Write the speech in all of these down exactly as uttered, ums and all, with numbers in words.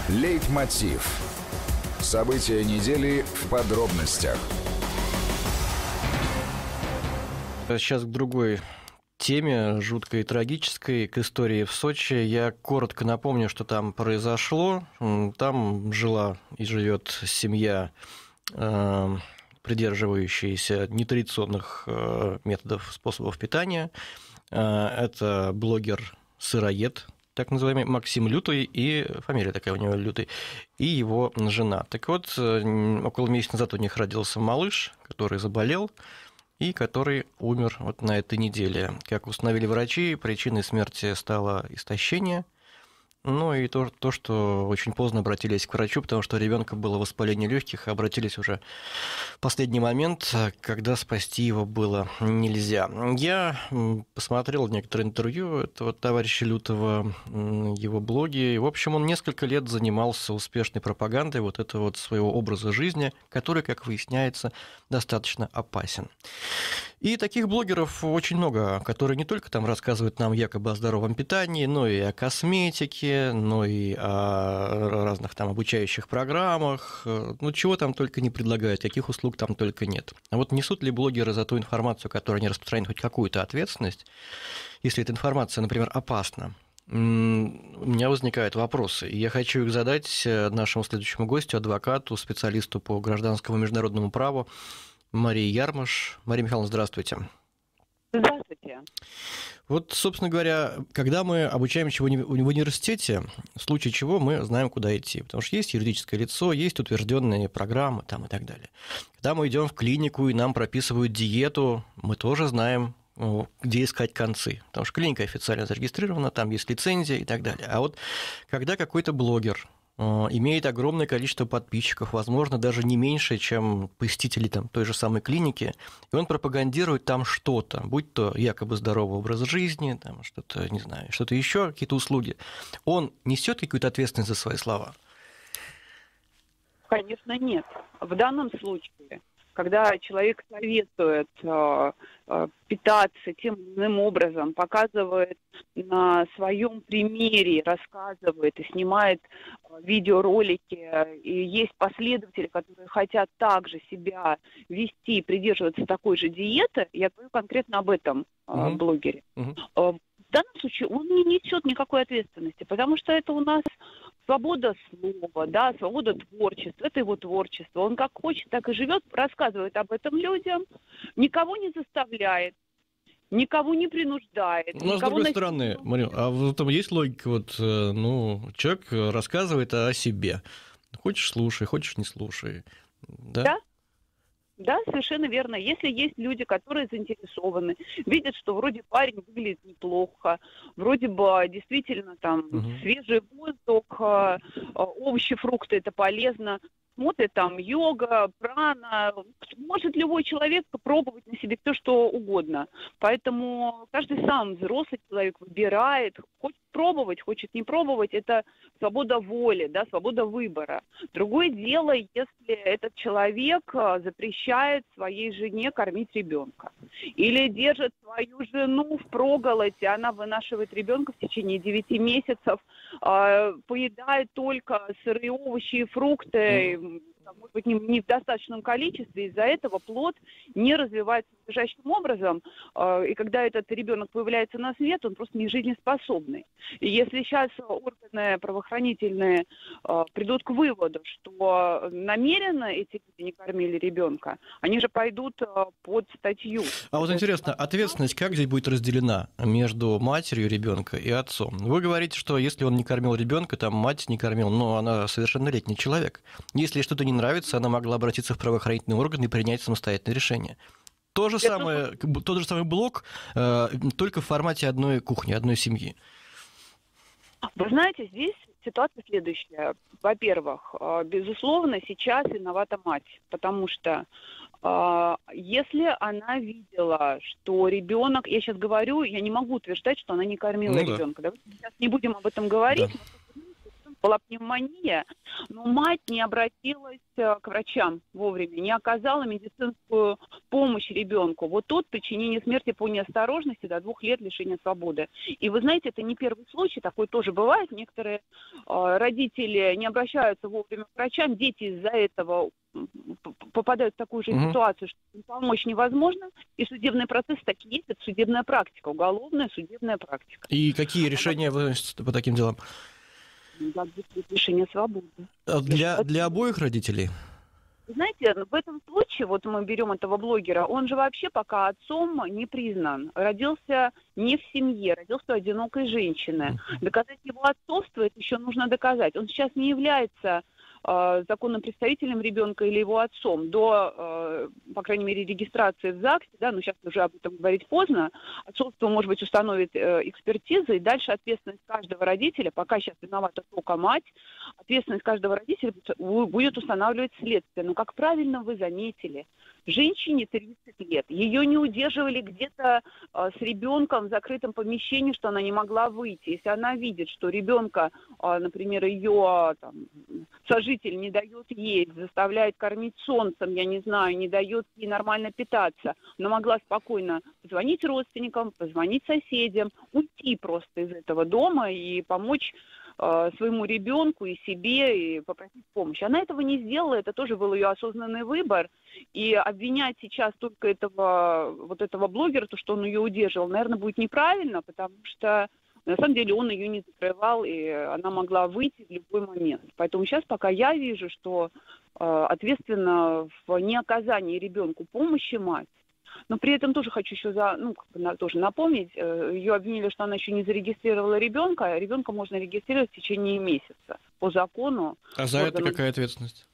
Лейтмотив. События недели в подробностях. Сейчас к другой теме, жуткой и трагической, к истории в Сочи. Я коротко напомню, что там произошло. Там жила и живет семья, придерживающаяся нетрадиционных методов, способов питания. Это блогер-сыроед, так называемый Максим Лютый, и фамилия такая у него Лютый, и его жена. Так вот, около месяца назад у них родился малыш, который заболел и который умер вот на этой неделе. Как установили врачи, причиной смерти стало истощение. Ну и то, то, что очень поздно обратились к врачу, потому что у ребенка было воспаление легких, и обратились уже в последний момент, когда спасти его было нельзя. Я посмотрел некоторые интервью этого товарища Лютого, его блоги, и, в общем, он несколько лет занимался успешной пропагандой вот этого вот своего образа жизни, который, как выясняется, достаточно опасен. И таких блогеров очень много, которые не только там рассказывают нам якобы о здоровом питании, но и о косметике, но и о разных там обучающих программах, ну чего там только не предлагают, каких услуг там только нет. А вот несут ли блогеры за ту информацию, которую они распространяют, хоть какую-то ответственность, если эта информация, например, опасна? У меня возникают вопросы, и я хочу их задать нашему следующему гостю, адвокату, специалисту по гражданскому и международному праву Марии Ярмаш. Мария Михайловна, здравствуйте. Здравствуйте. Вот, собственно говоря, когда мы обучаем чего в университете, в случае чего мы знаем, куда идти. Потому что есть юридическое лицо, есть утвержденные программы там, и так далее. Когда мы идем в клинику и нам прописывают диету, мы тоже знаем, где искать концы. Потому что клиника официально зарегистрирована, там есть лицензия и так далее. А вот когда какой-то блогер имеет огромное количество подписчиков, возможно, даже не меньше, чем посетители там, той же самой клиники, и он пропагандирует там что-то, будь то якобы здоровый образ жизни, там, что-то, не знаю, что-то еще, какие-то услуги, он несет какую-то ответственность за свои слова? Конечно, нет. В данном случае, когда человек советует э, э, питаться тем или иным образом, показывает на своем примере, рассказывает и снимает э, видеоролики, и есть последователи, которые хотят также себя вести, придерживаться такой же диеты, я говорю конкретно об этом э, uh-huh. блогере. Uh-huh. Э, в данном случае он не несет никакой ответственности, потому что это у нас свобода слова, да, свобода творчества, это его творчество. Он как хочет, так и живет, рассказывает об этом людям, никого не заставляет, никого не принуждает. Но, с другой стороны, Мария, а вот там есть логика, вот, ну, человек рассказывает о себе. Хочешь — слушай, хочешь — не слушай. Да? Да. Да, совершенно верно. Если есть люди, которые заинтересованы, видят, что вроде парень выглядит неплохо, вроде бы действительно там угу. свежий воздух, овощи, фрукты — это полезно, смотрят там йога, прана, может любой человек попробовать на себе все, что угодно. Поэтому каждый сам взрослый человек выбирает, хочет пробовать, хочет не пробовать, это свобода воли, да, свобода выбора. Другое дело, если этот человек запрещает своей жене кормить ребенка или держит свою жену впроголодь, она вынашивает ребенка в течение девяти месяцев, поедает только сырые овощи и фрукты, может быть, не, не в достаточном количестве, из-за этого плод не развивается надлежащим образом, э, и когда этот ребенок появляется на свет, он просто не жизнеспособный. И если сейчас органы правоохранительные э, придут к выводу, что намеренно эти люди не кормили ребенка, они же пойдут э, под статью. А вот интересно, ответственность как здесь будет разделена между матерью ребенка и отцом? Вы говорите, что если он не кормил ребенка, там мать не кормила, но она совершеннолетний человек. Если что-то не нравится, она могла обратиться в правоохранительный орган и принять самостоятельное решение. То же самое, тот же самый блок, э, только в формате одной кухни, одной семьи. Вы знаете, здесь ситуация следующая. Во-первых, безусловно, сейчас виновата мать, потому что э, если она видела, что ребенок, я сейчас говорю, я не могу утверждать, что она не кормила ну, ребенка. Да. Давайте сейчас не будем об этом говорить. Да. была пневмония, но мать не обратилась к врачам вовремя, не оказала медицинскую помощь ребенку. Вот тут причинение смерти по неосторожности до двух лет лишения свободы. И вы знаете, это не первый случай, такое тоже бывает. Некоторые э, родители не обращаются вовремя к врачам, дети из-за этого попадают в такую же mm-hmm. ситуацию, что им помочь невозможно, и судебный процесс таки есть, это судебная практика, уголовная судебная практика. И какие решения выносятся по таким делам? Лишение свободы. Для, для обоих родителей? Знаете, в этом случае, вот мы берем этого блогера, он же вообще пока отцом не признан. Родился не в семье, родился у одинокой женщины. Доказать его отцовство, это еще нужно доказать. Он сейчас не является э, законным представителем ребенка или его отцом. До, э, по крайней мере, регистрации в ЗАГСе, да, но сейчас уже об этом говорить поздно, отцовство, может быть, установит э, экспертиза, и дальше ответственность каждого родителя, пока сейчас виновата только мать, ответственность каждого родителя будет устанавливать следствие. Но, как правильно вы заметили, женщине тридцать лет, ее не удерживали где-то э, с ребенком в закрытом помещении, что она не могла выйти. Если она видит, что ребенка, э, например, ее там, сожитель не дает есть, заставляет кормить солнцем, я не знаю, не дает ей нормально питаться, она могла спокойно позвонить родственникам, позвонить соседям, уйти просто из этого дома и помочь своему ребенку и себе, и попросить помощи. Она этого не сделала, это тоже был ее осознанный выбор. И обвинять сейчас только этого, вот этого блогера, то, что он ее удерживал, наверное, будет неправильно, потому что на самом деле он ее не закрывал, и она могла выйти в любой момент. Поэтому сейчас пока я вижу, что э, ответственно в неоказании ребенку помощи мать. Но при этом тоже хочу еще за, ну, как бы, тоже напомнить, ее обвинили, что она еще не зарегистрировала ребенка, а ребенка можно регистрировать в течение месяца по закону. А за это какая ответственность?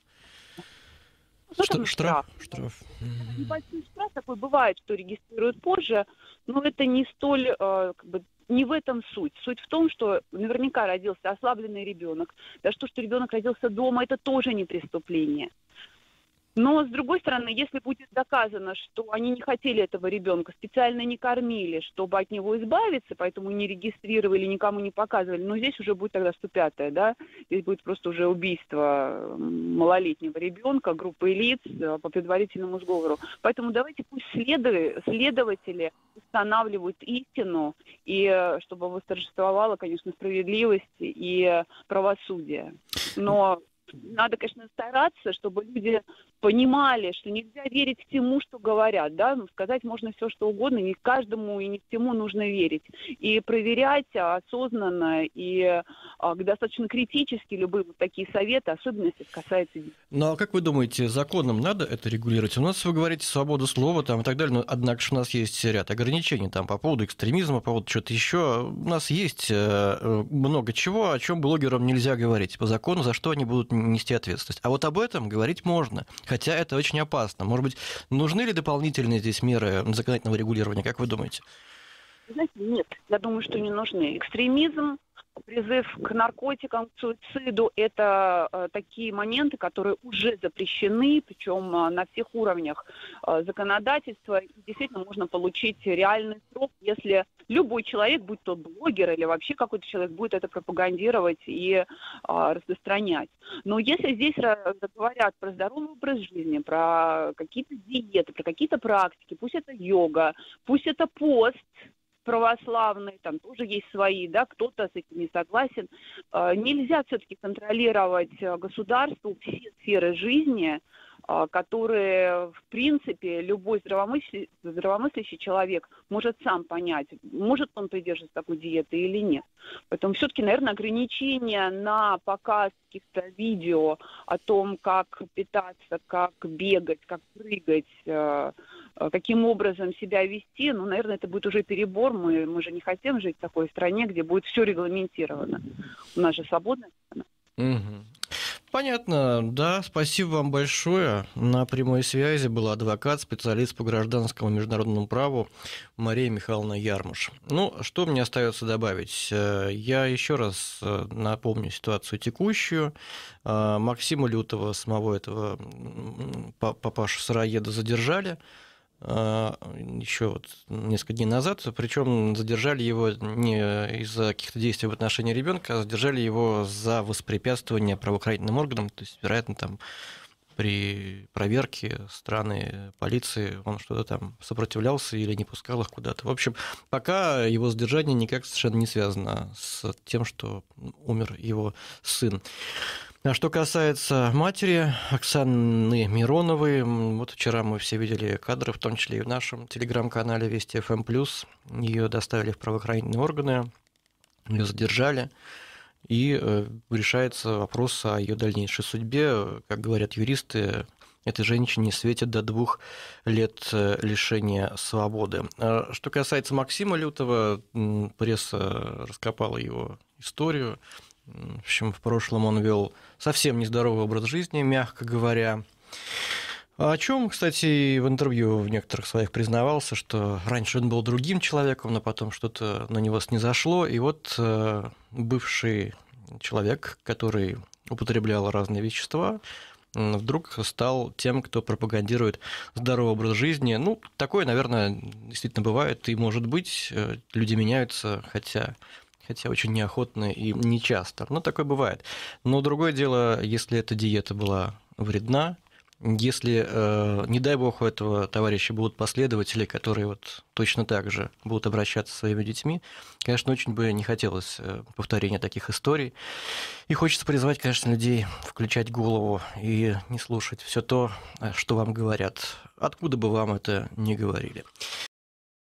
Ну, Штраф. штраф. штраф. Небольшой штраф такой бывает, что регистрируют позже, но это не столь, как бы, не в этом суть. Суть в том, что наверняка родился ослабленный ребенок. Даже то, что ребенок родился дома, это тоже не преступление. Но, с другой стороны, если будет доказано, что они не хотели этого ребенка, специально не кормили, чтобы от него избавиться, поэтому не регистрировали, никому не показывали, но здесь уже будет тогда сто пятое, да, здесь будет просто уже убийство малолетнего ребенка, группы лиц по предварительному сговору. Поэтому давайте пусть следы, следователи устанавливают истину, и чтобы восторжествовала, конечно, справедливость и правосудие. Но надо, конечно, стараться, чтобы люди понимали, что нельзя верить всему, что говорят, да, ну, сказать можно все, что угодно, не каждому и не всему нужно верить. И проверять осознанно и а, достаточно критически любые вот такие советы, особенно если это касается детей. Ну, а как вы думаете, законом надо это регулировать? У нас, вы говорите, свобода слова там, и так далее, но, однако же, у нас есть ряд ограничений там, по поводу экстремизма, по поводу чего-то еще. У нас есть много чего, о чем блогерам нельзя говорить по закону, за что они будут нести ответственность. А вот об этом говорить можно. Хотя это очень опасно. Может быть, нужны ли дополнительные здесь меры законодательного регулирования, как вы думаете? Знаете, нет, я думаю, что не нужны. Экстремизм, призыв к наркотикам, к суициду – это э, такие моменты, которые уже запрещены, причем э, на всех уровнях э, законодательства. И действительно можно получить реальный срок, если любой человек, будь то блогер или вообще какой-то человек, будет это пропагандировать и э, распространять. Но если здесь говорят про здоровый образ жизни, про какие-то диеты, про какие-то практики, пусть это йога, пусть это пост, православные, там тоже есть свои, да, кто-то с этим не согласен. Нельзя все-таки контролировать государству все сферы жизни, которые, в принципе, любой здравомыслящий, здравомыслящий человек может сам понять, может он придерживаться такой диеты или нет. Поэтому все-таки, наверное, ограничения на показ каких-то видео о том, как питаться, как бегать, как прыгать, каким образом себя вести, ну, наверное, это будет уже перебор. Мы, мы же не хотим жить в такой стране, где будет все регламентировано. У нас же свободная страна. Угу. Понятно, да, спасибо вам большое. На прямой связи был адвокат, специалист по гражданскому и международному праву Мария Михайловна Ярмуш. Ну, что мне остается добавить? Я еще раз напомню ситуацию текущую. Максима Лютова, самого этого папашу сыроеда, задержали еще вот несколько дней назад, причем задержали его не из-за каких-то действий в отношении ребенка, а задержали его за воспрепятствование правоохранительным органам, то есть, вероятно, там при проверке страны полиции он что-то там сопротивлялся или не пускал их куда-то. В общем, пока его задержание никак совершенно не связано с тем, что умер его сын. А что касается матери Оксаны Мироновой, вот вчера мы все видели кадры, в том числе и в нашем телеграм-канале Вести эф эм плюс. Ее доставили в правоохранительные органы, ее задержали. И решается вопрос о ее дальнейшей судьбе. Как говорят юристы, этой женщине светит до двух лет лишения свободы. Что касается Максима Лютова, пресса раскопала его историю. В общем, в прошлом он вел совсем нездоровый образ жизни, мягко говоря. О чем, кстати, в интервью в некоторых своих признавался, что раньше он был другим человеком, но потом что-то на него снизошло. И вот бывший человек, который употреблял разные вещества, вдруг стал тем, кто пропагандирует здоровый образ жизни. Ну, такое, наверное, действительно бывает, и может быть, люди меняются, хотя... хотя очень неохотно и нечасто. Но такое бывает. Но другое дело, если эта диета была вредна, если, не дай бог, у этого товарища будут последователи, которые вот точно так же будут обращаться со своими детьми, конечно, очень бы не хотелось повторения таких историй. И хочется призвать, конечно, людей включать голову и не слушать все то, что вам говорят, откуда бы вам это ни говорили.